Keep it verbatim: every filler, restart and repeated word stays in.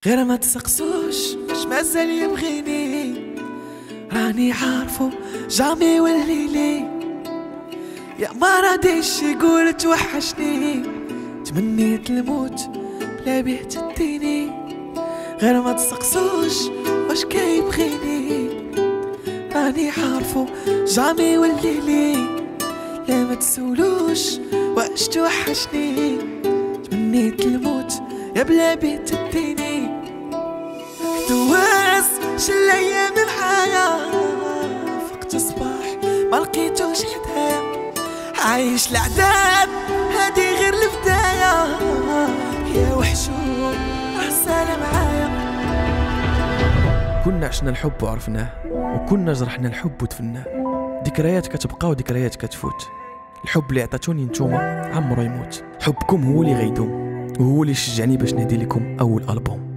غير ما تسقسوش واش مازال يبغيني، راني عارفو جامي وليلي، يا ما راديش يقول توحشني، تمنيت الموت بلا بيه تديني. غير ما تسقسوش واش كيبغيني، راني عارفو جامي وليلي، لا ما تسولوش واش توحشني، تمنيت الموت يا بلا بيه تديني. دوز شل ايام معايا، فقت الصباح ما لقيتوش حدايا، عايش العذاب هادي غير البداية، يا وحشو عسالة معايا. كنا عشنا الحب وعرفناه، وكنا جرحنا الحب ودفناه، ذكريات كتبقى وذكريات كتفوت. الحب اللي عطاتوني نتوما عمرو يموت، حبكم هو اللي غيدوم وهو اللي شجعني باش نهدي لكم اول البوم.